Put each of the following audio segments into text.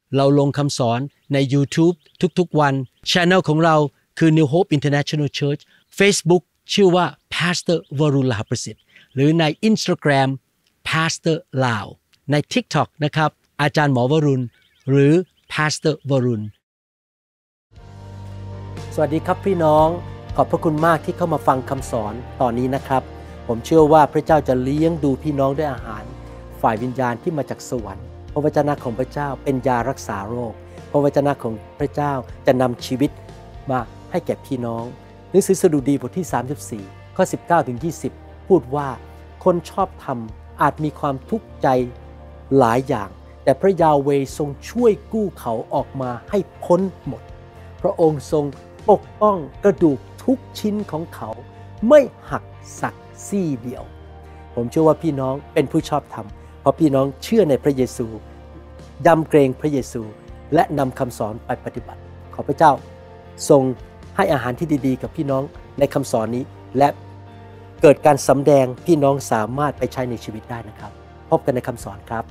เราลงคำสอนใน YouTube ทุกๆวัน Channel ของเราคือ New Hope International Church Facebook ชื่อว่า Pastor Varun Lahaprasit หรือใน Instagram Pastor Lao ใน TikTok นะครับอาจารย์หมอวรุณหรือ Pastor Varun สวัสดีครับพี่น้องขอบพระคุณมากที่เข้ามาฟังคำสอนตอนนี้นะครับผมเชื่อว่าพระเจ้าจะเลี้ยงดูพี่น้องด้วยอาหารฝ่ายวิญญาณที่มาจากสวรรค์พระวจนะของพระเจ้าเป็นยารักษาโรคพระวจนะของพระเจ้าจะนำชีวิตมาให้แก่พี่น้องหนังสือสดุดีบทที่34ข้อ19ถึง20พูดว่าคนชอบธรรมอาจมีความทุกข์ใจหลายอย่างแต่พระยาเวห์ทรงช่วยกู้เขาออกมาให้พ้นหมดพระองค์ทรงปกป้องกระดูกทุกชิ้นของเขาไม่หักสักซี่เดียวผมเชื่อว่าพี่น้องเป็นผู้ชอบธรรมเพราะพี่น้องเชื่อในพระเยซูยำเกรงพระเยซูและนำคำสอนไปปฏิบัติขอพระเจ้าทรงให้อาหารที่ดีๆกับพี่น้องในคำสอนนี้และเกิดการสำแดงพี่น้องสามารถไปใช้ในชีวิตได้นะครับพบกันในคำสอนครับ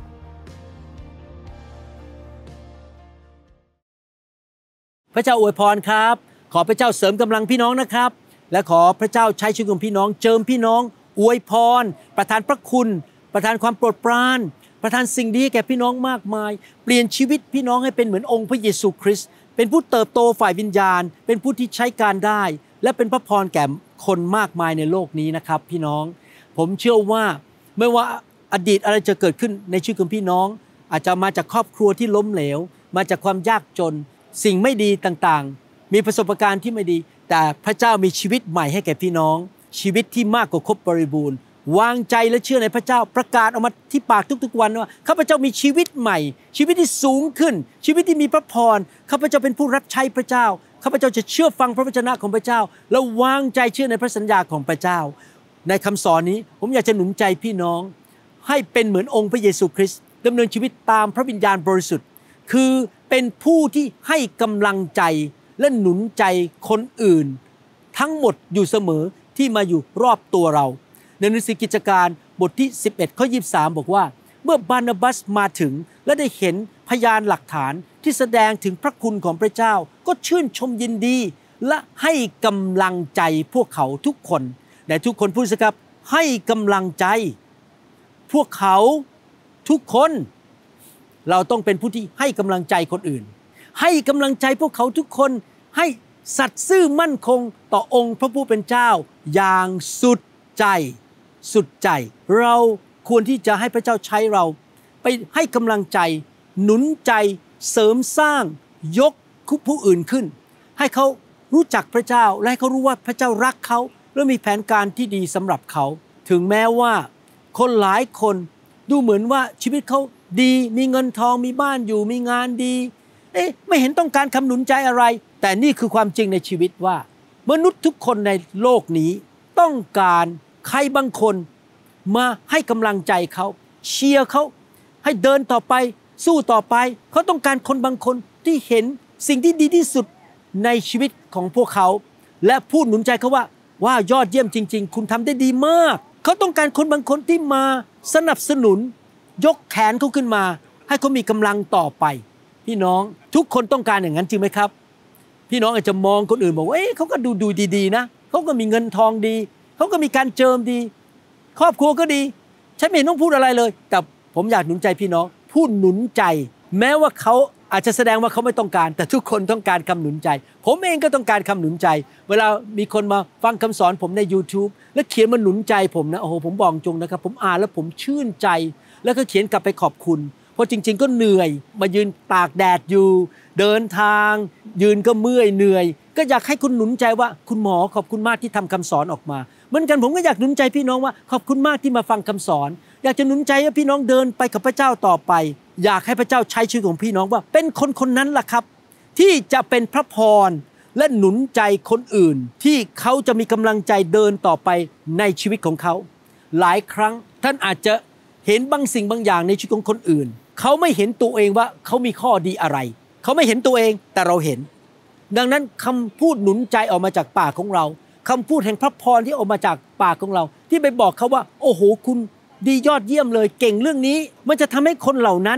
พระเจ้าอวยพรครับขอพระเจ้าเสริมกำลังพี่น้องนะครับและขอพระเจ้าใช้ชีวิตของพี่น้องเจิมพี่น้องอวยพรประทานพระคุณประทานความโปรดปรานประทานสิ่งดีแก่พี่น้องมากมายเปลี่ยนชีวิตพี่น้องให้เป็นเหมือนองค์พระเยซูคริสต์เป็นผู้เติบโตฝ่ายวิญญาณเป็นผู้ที่ใช้การได้และเป็นพระพรแก่คนมากมายในโลกนี้นะครับพี่น้องผมเชื่อว่าไม่ว่าอดีตอะไรจะเกิดขึ้นในชีวิตของพี่น้องอาจจะมาจากครอบครัวที่ล้มเหลวมาจากความยากจนสิ่งไม่ดีต่างๆมีประสบการณ์ที่ไม่ดีแต่พระเจ้ามีชีวิตใหม่ให้แก่พี่น้องชีวิตที่มากกว่าครบบริบูรณ์วางใจและเชื่อในพระเจ้าประกาศออกมาที่ปากทุกๆวันว่าข้าพเจ้ามีชีวิตใหม่ชีวิตที่สูงขึ้นชีวิตที่มีพระพรข้าพเจ้าเป็นผู้รับใช้พระเจ้าข้าพเจ้าจะเชื่อฟังพระวจนะของพระเจ้าและวางใจเชื่อในพระสัญญาของพระเจ้าในคำสอนนี้ผมอยากจะหนุนใจพี่น้องให้เป็นเหมือนองค์พระเยซูคริสต์ดำเนินชีวิตตามพระวิญญาณบริสุทธิ์คือเป็นผู้ที่ให้กำลังใจและหนุนใจคนอื่นทั้งหมดอยู่เสมอที่มาอยู่รอบตัวเราในหนังสือกิจการบทที่11ข้อ23บอกว่าเมื่อบานาบัสมาถึงและได้เห็นพยานหลักฐานที่แสดงถึงพระคุณของพระเจ้าก็ชื่นชมยินดีและให้กำลังใจพวกเขาทุกคนแต่ทุกคนพูดสิครับให้กำลังใจพวกเขาทุกคนเราต้องเป็นผู้ที่ให้กำลังใจคนอื่นให้กำลังใจพวกเขาทุกคนให้สัตย์ซื่อมั่นคงต่อองค์พระผู้เป็นเจ้าอย่างสุดใจเราควรที่จะให้พระเจ้าใช้เราไปให้กำลังใจหนุนใจเสริมสร้างยกผู้อื่นขึ้นให้เขารู้จักพระเจ้าและให้เขารู้ว่าพระเจ้ารักเขาและมีแผนการที่ดีสำหรับเขาถึงแม้ว่าคนหลายคนดูเหมือนว่าชีวิตเขาดีมีเงินทองมีบ้านอยู่มีงานดีไม่เห็นต้องการคำหนุนใจอะไรแต่นี่คือความจริงในชีวิตว่ามนุษย์ทุกคนในโลกนี้ต้องการใครบางคนมาให้กำลังใจเขาเชียร์เขาให้เดินต่อไปสู้ต่อไปเขาต้องการคนบางคนที่เห็นสิ่งที่ดีที่สุดในชีวิตของพวกเขาและพูดหนุนใจเขาว่ายอดเยี่ยมจริงๆคุณทำได้ดีมากเขาต้องการคนบางคนที่มาสนับสนุนยกแขนเขาขึ้นมาให้เขามีกำลังต่อไปพี่น้องทุกคนต้องการอย่างนั้นจริงไหมครับพี่น้องอาจจะมองคนอื่นบอกว่าเขาก็ดูดีๆนะเขาก็มีเงินทองดีเขาก็มีการเจิมดีครอบครัวก็ดีฉันไม่ต้องพูดอะไรเลยแต่ผมอยากหนุนใจพี่น้องพูดหนุนใจแม้ว่าเขาอาจจะแสดงว่าเขาไม่ต้องการแต่ทุกคนต้องการคำหนุนใจผมเองก็ต้องการคำหนุนใจเวลามีคนมาฟังคำสอนผมใน YouTube แล้วเขียนมาหนุนใจผมนะโอ้โหผมบอกจงนะครับผมอ่านแล้วผมชื่นใจแล้วก็เขียนกลับไปขอบคุณเพราะจริงๆก็เหนื่อยมายืนตากแดดอยู่เดินทางยืนก็เมื่อยเหนื่อยก็อยากให้คุณหนุนใจว่าคุณหมอขอบคุณมากที่ทำคำสอนออกมาเหมือนกันผมก็อยากหนุนใจพี่น้องว่าขอบคุณมากที่มาฟังคำสอนอยากจะหนุนใจให้พี่น้องเดินไปกับพระเจ้าต่อไปอยากให้พระเจ้าใช้ชีวิตของพี่น้องว่าเป็นคนนั้นล่ะครับที่จะเป็นพระพรและหนุนใจคนอื่นที่เขาจะมีกำลังใจเดินต่อไปในชีวิตของเขาหลายครั้งท่านอาจจะเห็นบางสิ่งบางอย่างในชีวิตของคนอื่นเขาไม่เห็นตัวเองว่าเขามีข้อดีอะไรเขาไม่เห็นตัวเองแต่เราเห็นดังนั้นคำพูดหนุนใจออกมาจากปากของเราคำพูดแห่งพระพรที่ออกมาจากปากของเราที่ไปบอกเขาว่าโอ้โหคุณดียอดเยี่ยมเลยเก่งเรื่องนี้มันจะทำให้คนเหล่านั้น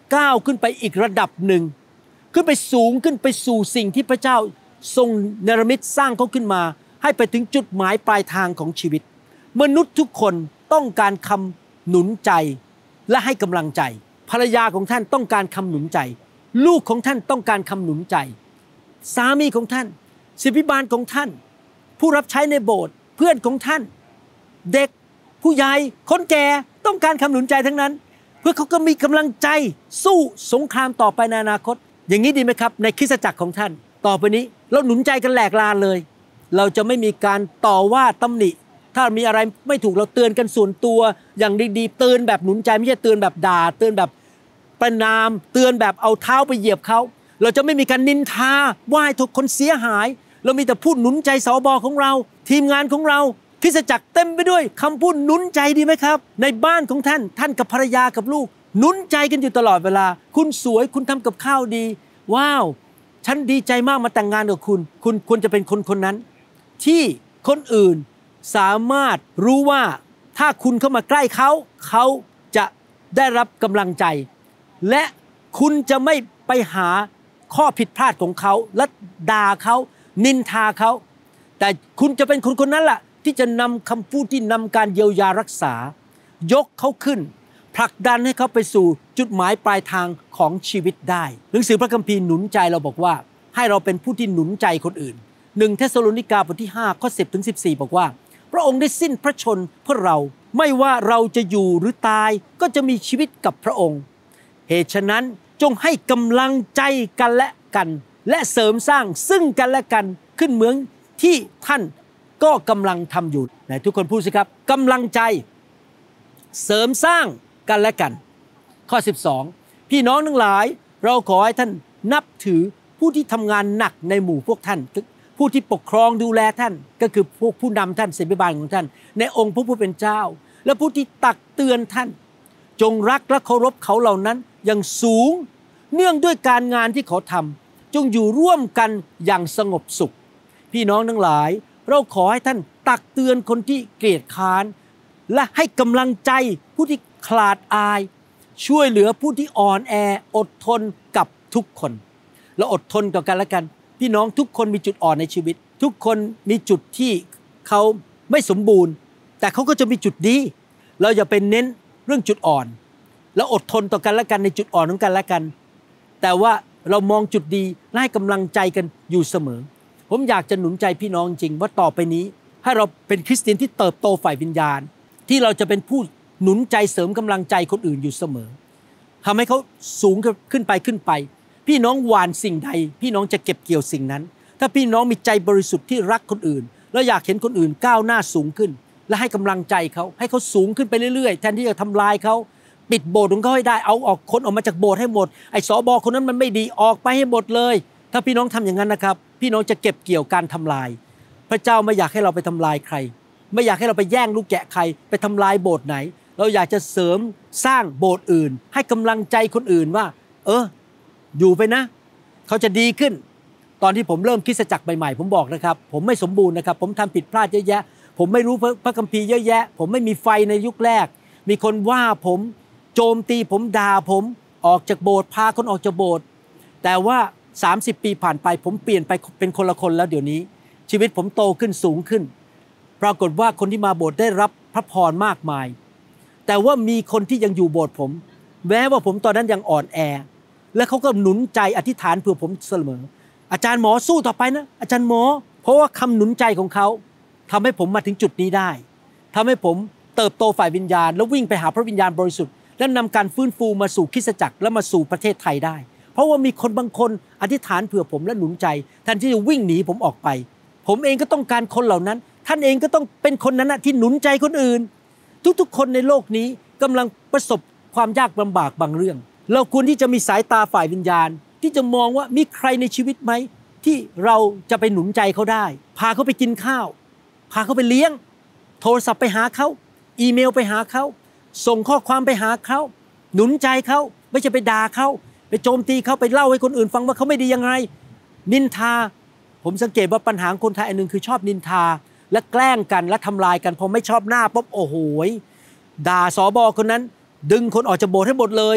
ก้าวขึ้นไปอีกระดับหนึ่งขึ้นไปสูงขึ้นไปสู่สิ่งที่พระเจ้าทรงเนรมิตสร้างเขาขึ้นมาให้ไปถึงจุดหมายปลายทางของชีวิตมนุษย์ทุกคนต้องการคำหนุนใจและให้กำลังใจภรรยาของท่านต้องการคำหนุนใจลูกของท่านต้องการคำหนุนใจสามีของท่านศิษยาภิบาลของท่านผู้รับใช้ในโบสถ์เพื่อนของท่านเด็กผู้ใหญ่คนแก่ต้องการคำหนุนใจทั้งนั้นเพื่อเขาก็มีกำลังใจสู้สงครามต่อไปในอนาคตอย่างนี้ดีไหมครับในคริสตจักรของท่านต่อไปนี้เราหนุนใจกันแหลกลานเลยเราจะไม่มีการต่อว่าตำหนิถ้ามีอะไรไม่ถูกเราเตือนกันส่วนตัวอย่างดีๆเตือนแบบหนุนใจไม่ใช่เตือนแบบด่าเตือนแบบประณามเตือนแบบเอาเท้าไปเหยียบเขาเราจะไม่มีการนินทาว่าให้ทุกคนเสียหายเรามีแต่พูดหนุนใจสบของเราทีมงานของเราคริสตจักรเต็มไปด้วยคำพูดหนุนใจดีไหมครับในบ้านของท่านกับภรรยากับลูกหนุนใจกันอยู่ตลอดเวลาคุณสวยคุณทำกับข้าวดีว้าวฉันดีใจมากมาแต่งงานกับคุณควรจะเป็นคนนั้นที่คนอื่นสามารถรู้ว่าถ้าคุณเข้ามาใกล้เขาจะได้รับกำลังใจและคุณจะไม่ไปหาข้อผิดพลาดของเขาและด่าเขานินทาเขาแต่คุณจะเป็นคนนั้นแหละที่จะนำคำพูดที่นำการเยียวยารักษายกเขาขึ้นผลักดันให้เขาไปสู่จุดหมายปลายทางของชีวิตได้หนังสือพระคัมภีร์หนุนใจเราบอกว่าให้เราเป็นผู้ที่หนุนใจคนอื่น1เธสสาโลนิกาบทที่5ข้อ10ถึง14บอกว่าพระองค์ได้สิ้นพระชนเพื่อเราไม่ว่าเราจะอยู่หรือตายก็จะมีชีวิตกับพระองค์เหตุฉะนั้นจงให้กำลังใจกันและกันและเสริมสร้างซึ่งกันและกันขึ้นเหมือนที่ท่านก็กำลังทำอยู่ไหนทุกคนพูดสิครับกำลังใจเสริมสร้างกันและกันข้อ12พี่น้องทั้งหลายเราขอให้ท่านนับถือผู้ที่ทำงานหนักในหมู่พวกท่านผู้ที่ปกครองดูแลท่านก็คือพวกผู้นำท่านศิษยาภิบาลของท่านในองค์พระผู้เป็นเจ้าและผู้ที่ตักเตือนท่านจงรักและเคารพเขาเหล่านั้นอย่างสูงเนื่องด้วยการงานที่เขาทำจงอยู่ร่วมกันอย่างสงบสุขพี่น้องทั้งหลายเราขอให้ท่านตักเตือนคนที่เกลียดค้านและให้กำลังใจผู้ที่ขลาดอายช่วยเหลือผู้ที่อ่อนแออดทนกับทุกคนและอดทนต่อกันและกันพี่น้องทุกคนมีจุดอ่อนในชีวิตทุกคนมีจุดที่เขาไม่สมบูรณ์แต่เขาก็จะมีจุดดีเราอย่าไปเน้นเรื่องจุดอ่อนแล้วอดทนต่อกันและกันในจุดอ่อนของกันและกันแต่ว่าเรามองจุดดีและให้กำลังใจกันอยู่เสมอผมอยากจะหนุนใจพี่น้องจริงว่าต่อไปนี้ให้เราเป็นคริสเตียนที่เติบโตฝ่ายวิญญาณที่เราจะเป็นผู้หนุนใจเสริมกำลังใจคนอื่นอยู่เสมอทำให้เขาสูงขึ้นไปพี่น้องหว่านสิ่งใดพี่น้องจะเก็บเกี่ยวสิ่งนั้นถ้าพี่น้องมีใจบริสุทธิ์ที่รักคนอื่นแล้วอยากเห็นคนอื่นก้าวหน้าสูงขึ้นและให้กำลังใจเขาให้เขาสูงขึ้นไปเรื่อยๆแทนที่จะทำลายเขาปิดโบสถ์ของเขาให้ได้เอาออกคนออกมาจากโบสถ์ให้หมดไอ้สบคนนั้นมันไม่ดีออกไปให้หมดเลยถ้าพี่น้องทำอย่างนั้นนะครับพี่น้องจะเก็บเกี่ยวการทำลายพระเจ้าไม่อยากให้เราไปทำลายใครไม่อยากให้เราไปแย่งลูกแกะใครไปทำลายโบสถ์ไหนเราอยากจะเสริมสร้างโบสถ์อื่นให้กำลังใจคนอื่นว่าอยู่ไปนะเขาจะดีขึ้นตอนที่ผมเริ่มคริสตจักรใหม่ๆผมบอกนะครับผมไม่สมบูรณ์นะครับผมทำผิดพลาดเยอะแยะผมไม่รู้พระคัมภีร์เยอะแยะผมไม่มีไฟในยุคแรกมีคนว่าผมโจมตีผมด่าผมออกจากโบสถ์พาคนออกจากโบสถ์แต่ว่า30ปีผ่านไปผมเปลี่ยนไปเป็นคนละคนแล้วเดี๋ยวนี้ชีวิตผมโตขึ้นสูงขึ้นปรากฏว่าคนที่มาโบสถ์ได้รับพระพรมากมายแต่ว่ามีคนที่ยังอยู่โบสถ์ผมแม้ว่าผมตอนนั้นยังอ่อนแอและเขาก็หนุนใจอธิษฐานเพื่อผมเสมออาจารย์หมอสู้ต่อไปนะอาจารย์หมอเพราะว่าคำหนุนใจของเขาทำให้ผมมาถึงจุดนี้ได้ทำให้ผมเติบโตฝ่ายวิญญาณแล้ววิ่งไปหาพระวิญญาณบริสุทธิ์และนำการฟื้นฟูมาสู่คริสตจักรและมาสู่ประเทศไทยได้เพราะว่ามีคนบางคนอธิษฐานเผื่อผมและหนุนใจแทนที่จะวิ่งหนีผมออกไปผมเองก็ต้องการคนเหล่านั้นท่านเองก็ต้องเป็นคนนั้นที่หนุนใจคนอื่นทุกๆคนในโลกนี้กำลังประสบความยากลำบากบางเรื่องเราควรที่จะมีสายตาฝ่ายวิญญาณที่จะมองว่ามีใครในชีวิตไหมที่เราจะไปหนุนใจเขาได้พาเขาไปกินข้าวพาเขาไปเลี้ยงโทรศัพท์ไปหาเขาอีเมลไปหาเขาส่งข้อความไปหาเขาหนุนใจเขาไม่ใช่ไปด่าเขาไปโจมตีเขาไปเล่าให้คนอื่นฟังว่าเขาไม่ดียังไงนินทาผมสังเกตว่าปัญหาคนไทยอันนึงคือชอบนินทาและแกล้งกันและทำลายกันพอไม่ชอบหน้าปุ๊บโอ้โหด่าสบคนนั้นดึงคนออกจากโบสถ์ให้หมดเลย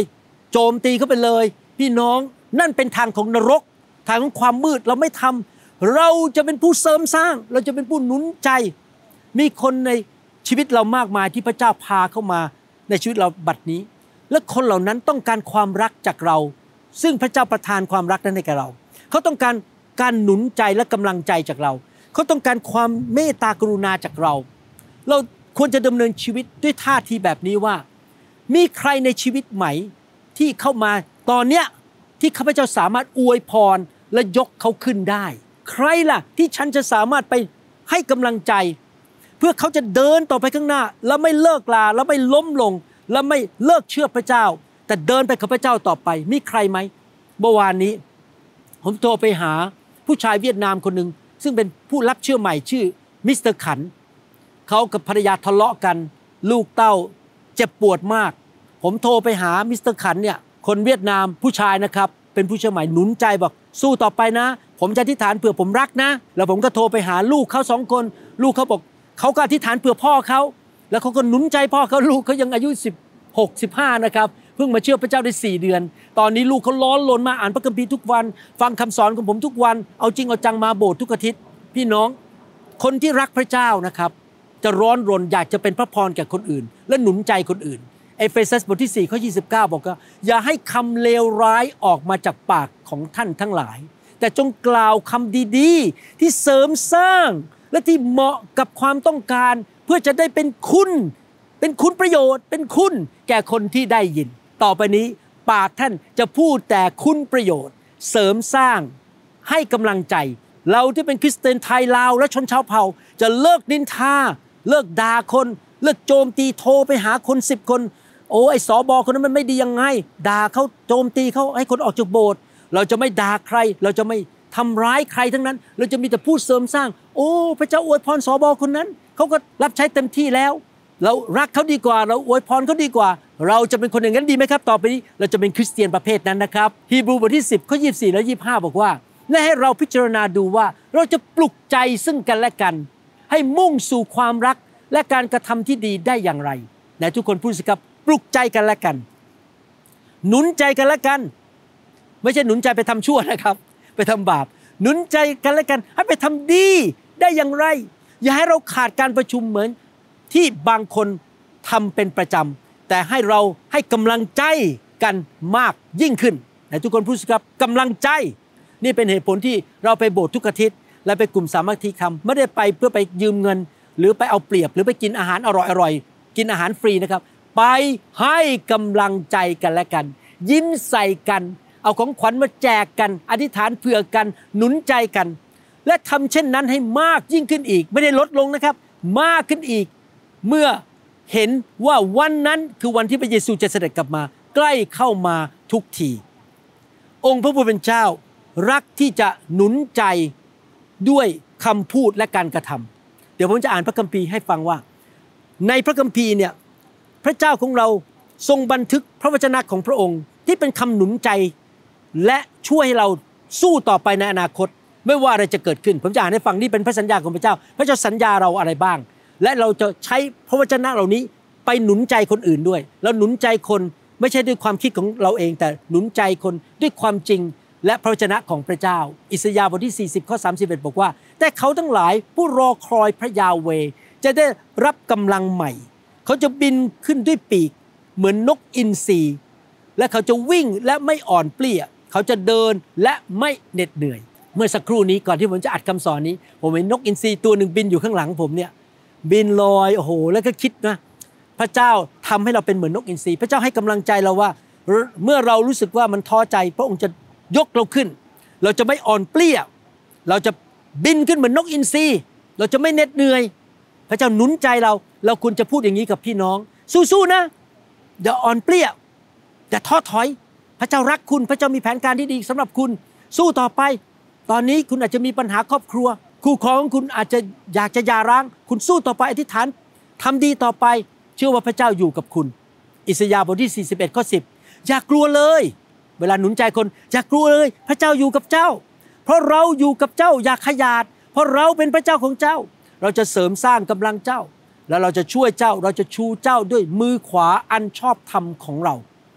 โจมตีเขาไปเลยพี่น้องนั่นเป็นทางของนรกทางของความมืดเราไม่ทำเราจะเป็นผู้เสริมสร้างเราจะเป็นผู้หนุนใจมีคนในชีวิตเรามากมายที่พระเจ้าพาเข้ามาในชีวิตเราบัดนี้และคนเหล่านั้นต้องการความรักจากเราซึ่งพระเจ้าประทานความรักนั้นให้แก่เราเขาต้องการการหนุนใจและกำลังใจจากเราเขาต้องการความเมตตากรุณาจากเราเราควรจะดำเนินชีวิตด้วยท่าทีแบบนี้ว่ามีใครในชีวิตไหมที่เข้ามาตอนเนี้ยที่ข้าพเจ้าสามารถอวยพรและยกเขาขึ้นได้ใครล่ะที่ฉันจะสามารถไปให้กำลังใจเพื่อเขาจะเดินต่อไปข้างหน้าแล้วไม่เลิกลาแล้วไม่ล้มลงแล้วไม่เลิกเชื่อพระเจ้าแต่เดินไปกับพระเจ้าต่อไปมีใครไหมเมื่อวานนี้ผมโทรไปหาผู้ชายเวียดนามคนหนึ่งซึ่งเป็นผู้รับเชื่อใหม่ชื่อมิสเตอร์ขันเขากับภรรยาทะเลาะกันลูกเต้าเจ็บปวดมากผมโทรไปหามิสเตอร์ขันเนี่ยคนเวียดนามผู้ชายนะครับเป็นผู้เชื่อใหม่หนุนใจบอกสู้ต่อไปนะผมจะอธิษฐานเผื่อผมรักนะแล้วผมก็โทรไปหาลูกเขา2 คนลูกเขาบอกเขาก็อธิษฐานเผื่อพ่อเขาแล้วเขาก็หนุนใจพ่อเขาลูกเขายังอายุ16 15นะครับเพิ่งมาเชื่อพระเจ้าได้4 เดือนตอนนี้ลูกเขาร้อนรนมาอ่านพระคัมภีร์ทุกวันฟังคำสอนของผมทุกวันเอาจริงเอาจังมาโบสถ์ทุกอาทิตย์พี่น้องคนที่รักพระเจ้านะครับจะร้อนรนอยากจะเป็นพระพรแก่คนอื่นและหนุนใจคนอื่นเอเฟซัสบทที่4ข้อ29บอกว่าอย่าให้คำเลวร้ายออกมาจากปากของท่านทั้งหลายแต่จงกล่าวคำดีๆที่เสริมสร้างและที่เหมาะกับความต้องการเพื่อจะได้เป็นคุณประโยชน์เป็นคุณแก่คนที่ได้ยินต่อไปนี้ปากท่านจะพูดแต่คุณประโยชน์เสริมสร้างให้กำลังใจเราที่เป็นคริสเตียนไทยลาวและชนชาวเผ่าจะเลิกนินทาเลิกด่าคนเลิกโจมตีโทรไปหาคน10 คนโอ้ไอ้สบคนนั้นมันไม่ดียังไงด่าเขาโจมตีเขาให้คนออกจากโบสถ์เราจะไม่ด่าใครเราจะไม่ทำร้ายใครทั้งนั้นเราจะมีแต่พูดเสริมสร้างโอ้พระเจ้าอวยพรสบคนนั้นเขาก็รับใช้เต็มที่แล้วเรารักเขาดีกว่าเราอวยพรเขาดีกว่าเราจะเป็นคนอย่างนั้นดีไหมครับต่อไปนี้เราจะเป็นคริสเตียนประเภทนั้นนะครับฮีบรูบทที่10ข้อ24และ25บอกว่าและให้เราพิจารณาดูว่าเราจะปลุกใจซึ่งกันและกันให้มุ่งสู่ความรักและการกระทำที่ดีได้อย่างไรไหนทุกคนพูดสิครับปลุกใจกันและกันหนุนใจกันและกันไม่ใช่หนุนใจไปทำชั่วนะครับไปทำบาปหนุนใจกันและกันให้ไปทำดีได้อย่างไรอย่าให้เราขาดการประชุมเหมือนที่บางคนทำเป็นประจำแต่ให้เราให้กำลังใจกันมากยิ่งขึ้นไหนทุกคนพูดสิครับกำลังใจนี่เป็นเหตุผลที่เราไปโบสถ์ทุกอาทิตย์และไปกลุ่มสามัคคีธรรมไม่ได้ไปเพื่อไปยืมเงินหรือไปเอาเปรียบหรือไปกินอาหารอร่อยๆกินอาหารฟรีนะครับไปให้กำลังใจกันและกันยิ้มใส่กันเอาของขวัญมาแจกกันอธิษฐานเผื่อกันหนุนใจกันและทำเช่นนั้นให้มากยิ่งขึ้นอีกไม่ได้ลดลงนะครับมากขึ้นอีกเมื่อเห็นว่าวันนั้นคือวันที่พระเยซูจะเสด็จกลับมาใกล้เข้ามาทุกทีองค์พระผู้เป็นเจ้ารักที่จะหนุนใจด้วยคำพูดและการกระทำเดี๋ยวผมจะอ่านพระคัมภีร์ให้ฟังว่าในพระคัมภีร์เนี่ยพระเจ้าของเราทรงบันทึกพระวจนะของพระองค์ที่เป็นคำหนุนใจและช่วยให้เราสู้ต่อไปในอนาคตไม่ว่าอะไรจะเกิดขึ้นผมจะอ่านให้ฟังนี่เป็นพระสัญญาของพระเจ้าพระเจ้าสัญญาเราอะไรบ้างและเราจะใช้พระวจนะเหล่านี้ไปหนุนใจคนอื่นด้วยแล้วหนุนใจคนไม่ใช่ด้วยความคิดของเราเองแต่หนุนใจคนด้วยความจริงและพระวจนะของพระเจ้าอิสยาห์บทที่40ข้อ31บอกว่าแต่เขาทั้งหลายผู้รอคอยพระยาเวห์จะได้รับกำลังใหม่เขาจะบินขึ้นด้วยปีกเหมือนนกอินทรีและเขาจะวิ่งและไม่อ่อนเปลี้ยเขาจะเดินและไม่เหน็ดเหนื่อยเมื่อสักครู่นี้ก่อนที่ผมจะอัดคำสอนนี้ผมเห็นนกอินทรีตัวหนึ่งบินอยู่ข้างหลังผมเนี่ยบินลอยโอ้โหแล้วก็คิดนะพระเจ้าทำให้เราเป็นเหมือนนกอินทรีพระเจ้าให้กำลังใจเราว่าเมื่อเรารู้สึกว่ามันท้อใจพระองค์จะยกเราขึ้นเราจะไม่อ่อนเปลี้ยเราจะบินขึ้นเหมือนนกอินทรีเราจะไม่เหน็ดเหนื่อยพระเจ้าหนุนใจเราควรจะพูดอย่างนี้กับพี่น้องสู้ๆนะอย่าอ่อนเปลี้ยอย่าท้อถอยพระเจ้ารักคุณพระเจ้ามีแผนการที่ดีสำหรับคุณสู้ต่อไปตอนนี้คุณอาจจะมีปัญหาครอบครัวคู่ครองของคุณอาจจะอยากจะหย่าร้างคุณสู้ต่อไปอธิษฐานทำดีต่อไปเชื่อว่าพระเจ้าอยู่กับคุณอิสยาห์บทที่41ข้อ10อย่ากลัวเลยเวลาหนุนใจคนอย่ากลัวเลยพระเจ้าอยู่กับเจ้าเพราะเราอยู่กับเจ้าอย่าขยาดเพราะเราเป็นพระเจ้าของเจ้าเราจะเสริมสร้างกำลังเจ้าและเราจะช่วยเจ้าเราจะชูเจ้าด้วยมือขวาอันชอบธรรมของเรา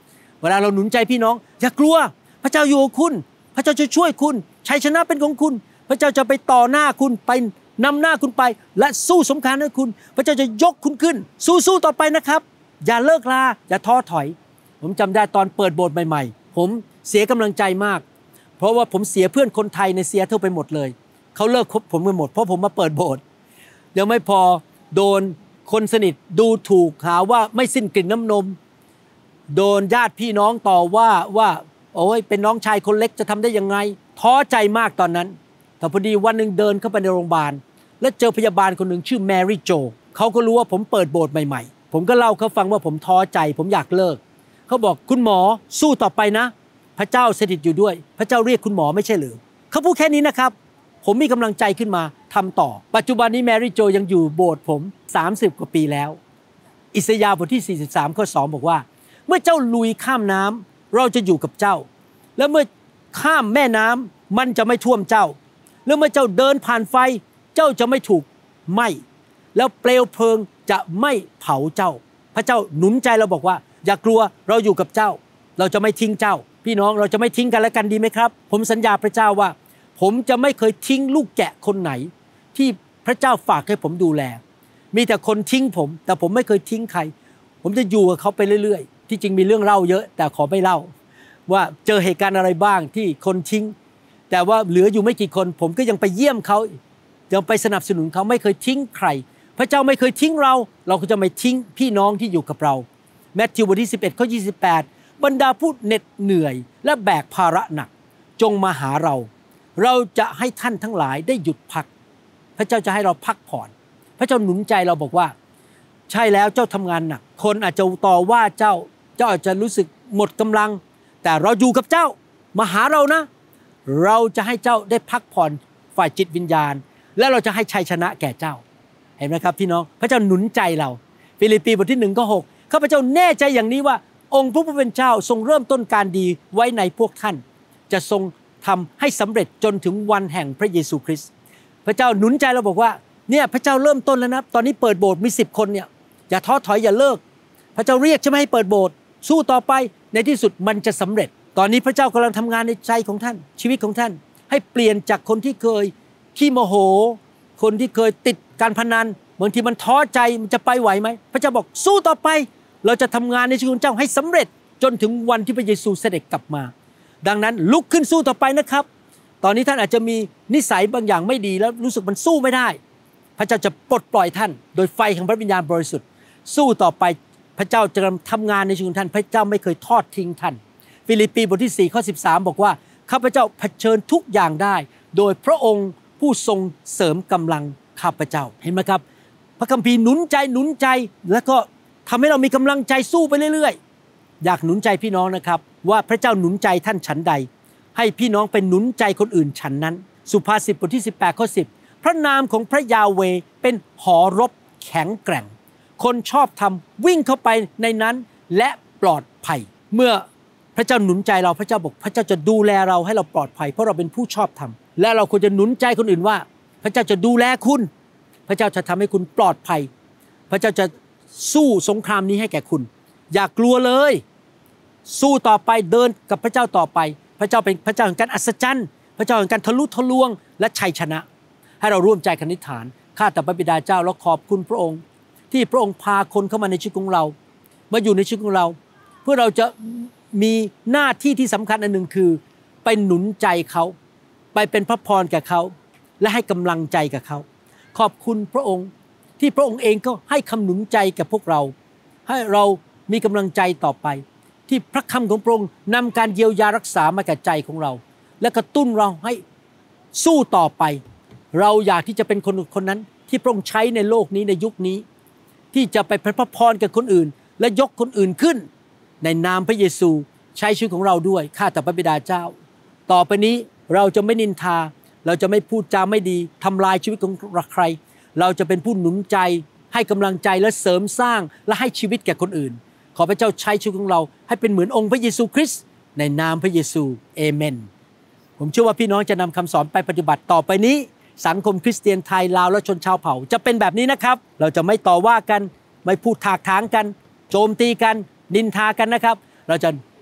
เวลาเราหนุนใจพี่น้องอย่ากลัวพระเจ้าอยู่กับคุณพระเจ้าจะช่วยคุณชัยชนะเป็นของคุณพระเจ้าจะไปต่อหน้าคุณไปนำหน้าคุณไปและสู้สงครามให้คุณพระเจ้าจะยกคุณขึ้นสู้ต่อไปนะครับอย่าเลิกลาอย่าท้อถอยผมจำได้ตอนเปิดโบสถ์ใหม่ๆผมเสียกำลังใจมากเพราะว่าผมเสียเพื่อนคนไทยในซีแอตเทิลไปหมดเลยเขาเลิกคบผมไปหมดเพราะผมมาเปิดโบสถ์ยังไม่พอโดนคนสนิทดูถูกหาว่าไม่สิ้นกลิ่นน้ำนมโดนญาติพี่น้องต่อว่าโอ้ยเป็นน้องชายคนเล็กจะทำได้ยังไงท้อใจมากตอนนั้นแต่พอดีวันหนึ่งเดินเข้าไปในโรงพยาบาลแล้วเจอพยาบาลคนหนึ่งชื่อแมรี่โจเขาก็รู้ว่าผมเปิดโบสถ์ใหม่ๆผมก็เล่าเขาฟังว่าผมท้อใจผมอยากเลิกเขาบอกคุณหมอสู้ต่อไปนะพระเจ้าสถิตอยู่ด้วยพระเจ้าเรียกคุณหมอไม่ใช่หรือเขาพูดแค่นี้นะครับผมมีกำลังใจขึ้นมาทำต่อปัจจุบันนี้แมรี่โจยังอยู่โบสถ์ผม30กว่าปีแล้วอิสยาห์บทที่43ข้อ2บอกว่าเมื่อเจ้าลุยข้ามน้ำเราจะอยู่กับเจ้าแล้วเมื่อข้ามแม่น้ำมันจะไม่ท่วมเจ้าแล้วเมื่อเจ้าเดินผ่านไฟเจ้าจะไม่ถูกไหม้แล้วเปลวเพลิงจะไม่เผาเจ้าพระเจ้าหนุนใจเราบอกว่าอย่ากลัวเราอยู่กับเจ้าเราจะไม่ทิ้งเจ้าพี่น้องเราจะไม่ทิ้งกันและกันดีไหมครับผมสัญญาพระเจ้าว่าผมจะไม่เคยทิ้งลูกแกะคนไหนที่พระเจ้าฝากให้ผมดูแลมีแต่คนทิ้งผมแต่ผมไม่เคยทิ้งใครผมจะอยู่กับเขาไปเรื่อยๆที่จริงมีเรื่องเล่าเยอะแต่ขอไม่เล่าว่าเจอเหตุการณ์อะไรบ้างที่คนทิ้งแต่ว่าเหลืออยู่ไม่กี่คนผมก็ยังไปเยี่ยมเขายังไปสนับสนุนเขาไม่เคยทิ้งใครพระเจ้าไม่เคยทิ้งเราเราก็จะไม่ทิ้งพี่น้องที่อยู่กับเราแมทธิวบทที่11ข้อ28บรรดาผู้เหน็ดเหนื่อยและแบกภาระหนักจงมาหาเราจะให้ท่านทั้งหลายได้หยุดพักพระเจ้าจะให้เราพักผ่อนพระเจ้าหนุนใจเราบอกว่าใช่แล้วเจ้าทำงานหนักคนอาจจะต่อว่าเจ้าอาจจะรู้สึกหมดกำลังแต่เราอยู่กับเจ้ามาหาเรานะเราจะให้เจ้าได้พักผ่อนฝ่ายจิตวิญญาณและเราจะให้ชัยชนะแก่เจ้าเห็นไหมครับพี่น้องพระเจ้าหนุนใจเราฟิลิปปีบทที่1ข้อ6ข้าพเจ้าแน่ใจอย่างนี้ว่าองค์พระผู้เป็นเจ้าทรงเริ่มต้นการดีไว้ในพวกท่านจะทรงทำให้สำเร็จจนถึงวันแห่งพระเยซูคริสต์พระเจ้าหนุนใจเราบอกว่าเนี่ยพระเจ้าเริ่มต้นแล้วนะตอนนี้เปิดโบสถ์มี10คนเนี่ยอย่าท้อถอยอย่าเลิกพระเจ้าเรียกใช่ไหมให้เปิดโบสถ์สู้ต่อไปในที่สุดมันจะสำเร็จตอนนี้พระเจ้ากำลังทำงานในใจของท่านชีวิตของท่านให้เปลี่ยนจากคนที่เคยขี้โมโหคนที่เคยติดการพนันบางทีมันท้อใจมันจะไปไหวไหมพระเจ้าบอกสู้ต่อไปเราจะทำงานในชีวิตของเจ้าให้สำเร็จจนถึงวันที่พระเยซูเสด็จกลับมาดังนั้นลุกขึ้นสู้ต่อไปนะครับตอนนี้ท่านอาจจะมีนิสัยบางอย่างไม่ดีแล้วรู้สึกมันสู้ไม่ได้พระเจ้าจะปลดปล่อยท่านโดยไฟแห่งพระวิญญาณบริสุทธิ์สู้ต่อไปพระเจ้าจะทำงานในชีวิตของท่านพระเจ้าไม่เคยทอดทิ้งท่านฟิลิปปีบทที่4ข้อ13บอกว่าข้าพเจ้าเผชิญทุกอย่างได้โดยพระองค์ผู้ทรงเสริมกำลังข้าพเจ้าเห็นไหมครับพระคัมภีร์หนุนใจแล้วก็ทำให้เรามีกำลังใจสู้ไปเรื่อยๆอยากหนุนใจพี่น้องนะครับว่าพระเจ้าหนุนใจท่านฉันใดให้พี่น้องเป็นหนุนใจคนอื่นฉันนั้นสุภาษิตบทที่18ข้อ10พระนามของพระยาเวห์เป็นหอรบแข็งแกร่งคนชอบธรรมวิ่งเข้าไปในนั้นและปลอดภัยเมื่อพระเจ้าหนุนใจเราพระเจ้าบอกพระเจ้าจะดูแลเราให้เราปลอดภัยเพราะเราเป็นผู้ชอบธรรมและเราควรจะหนุนใจคนอื่นว่าพระเจ้าจะดูแลคุณพระเจ้าจะทำให้คุณปลอดภัยพระเจ้าจะสู้สงครามนี้ให้แก่คุณอย่ากลัวเลยสู้ต่อไปเดินกับพระเจ้าต่อไปพระเจ้าเป็นพระเจ้าแห่งการอัศจรรย์พระเจ้าแห่งการทะลุทะลวงและชัยชนะให้เราร่วมใจกันอธิษฐานข้าแต่พระบิดาเจ้าเราขอบคุณพระองค์ที่พระองค์พาคนเข้ามาในชีวิตของเรามาอยู่ในชีวิตของเราเพื่อเราจะมีหน้าที่ที่สำคัญอันหนึ่งคือไปหนุนใจเขาไปเป็นพระพรแก่เขาและให้กำลังใจกับเขาขอบคุณพระองค์ที่พระองค์เองก็ให้คำหนุนใจกับพวกเราให้เรามีกำลังใจต่อไปที่พระคำของพระองค์นำการเยียวยารักษามาแก่ใจของเราและกระตุ้นเราให้สู้ต่อไปเราอยากที่จะเป็นคนนั้นที่พระองค์ใช้ในโลกนี้ในยุคนี้ที่จะไปเป็นพระพรแก่คนอื่นและยกคนอื่นขึ้นในนามพระเยซูใช้ชีวิตของเราด้วยข้าแต่พระบิดาเจ้าต่อไปนี้เราจะไม่นินทาเราจะไม่พูดจาไม่ดีทำลายชีวิตของใครเราจะเป็นผู้หนุนใจให้กำลังใจและเสริมสร้างและให้ชีวิตแก่คนอื่นขอพระเจ้าใช้ชีวิตของเราให้เป็นเหมือนองค์พระเยซูคริสต์ในนามพระเยซูเอเมนผมเชื่อว่าพี่น้องจะนำคำสอนไปปฏิบัติต่อไปนี้สังคมคริสเตียนไทยลาวและชนชาวเผ่าจะเป็นแบบนี้นะครับเราจะไม่ต่อว่ากันไม่พูดถากถางกันโจมตีกันนินทากันนะครับเราจะ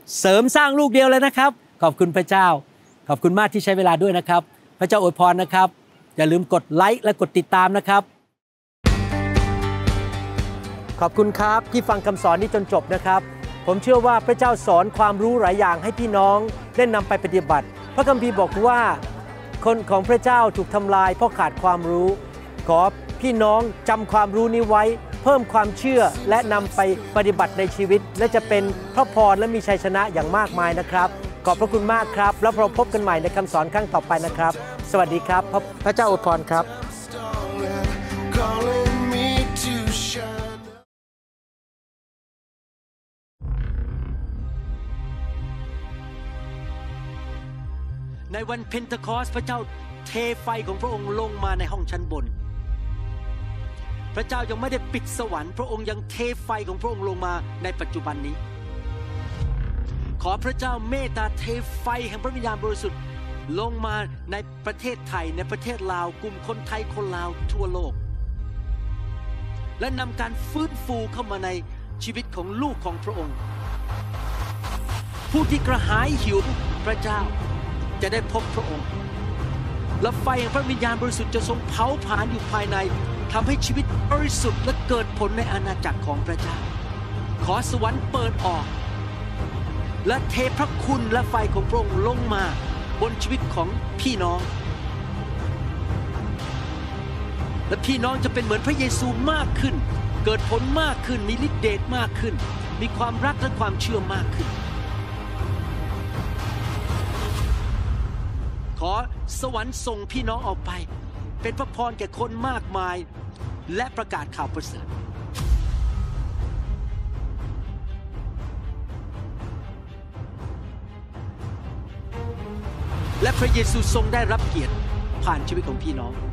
เสริมสร้างลูกเดียวเลยนะครับขอบคุณพระเจ้าขอบคุณมากที่ใช้เวลาด้วยนะครับพระเจ้าอวยพรนะครับอย่าลืมกดไลค์และกดติดตามนะครับขอบคุณครับที่ฟังคำสอนนี้จนจบนะครับผมเชื่อว่าพระเจ้าสอนความรู้หลายอย่างให้พี่น้องได้นำไปปฏิบัติพระคัมภีร์บอกว่าคนของพระเจ้าถูกทำลายเพราะขาดความรู้ขอพี่น้องจำความรู้นี้ไว้เพิ่มความเชื่อและนำไปปฏิบัติในชีวิตและจะเป็นพระพรและมีชัยชนะอย่างมากมายนะครับขอบพระคุณมากครับแล้วเราพบกันใหม่ในคำสอนครั้งต่อไปนะครับสวัสดีครับพระเจ้าอวยพรครับในวันเพนเทคอสต์พระเจ้าเทไฟของพระองค์ลงมาในห้องชั้นบนพระเจ้ายังไม่ได้ปิดสวรรค์พระองค์ยังเทไฟของพระองค์ลงมาในปัจจุบันนี้ขอพระเจ้าเมตตาเทไฟแห่งพระวิญญาณบริสุทธิ์ลงมาในประเทศไทยในประเทศลาวกลุ่มคนไทยคนลาวทั่วโลกและนำการฟื้นฟูเข้ามาในชีวิตของลูกของพระองค์ผู้ที่กระหายหิวพระเจ้าจะได้พบพระองค์และไฟแห่งพระวิญญาณบริสุทธิ์จะทรงเผาผลาญอยู่ภายในทำให้ชีวิตบริสุทธิ์และเกิดผลในอาณาจักรของพระเจ้าขอสวรรค์เปิดออกและเทพระคุณและไฟของพระองค์ลงมาบนชีวิตของพี่น้องและพี่น้องจะเป็นเหมือนพระเยซูมากขึ้นเกิดผลมากขึ้นมีฤทธิ์เดชมากขึ้นมีความรักและความเชื่อมากขึ้นขอสวรรค์ส่งพี่น้องออกไปเป็นพระพรแก่คนมากมายและประกาศข่าวประเสริฐและพระเยซูทรงได้รับเกียรติผ่านชีวิตของพี่น้อง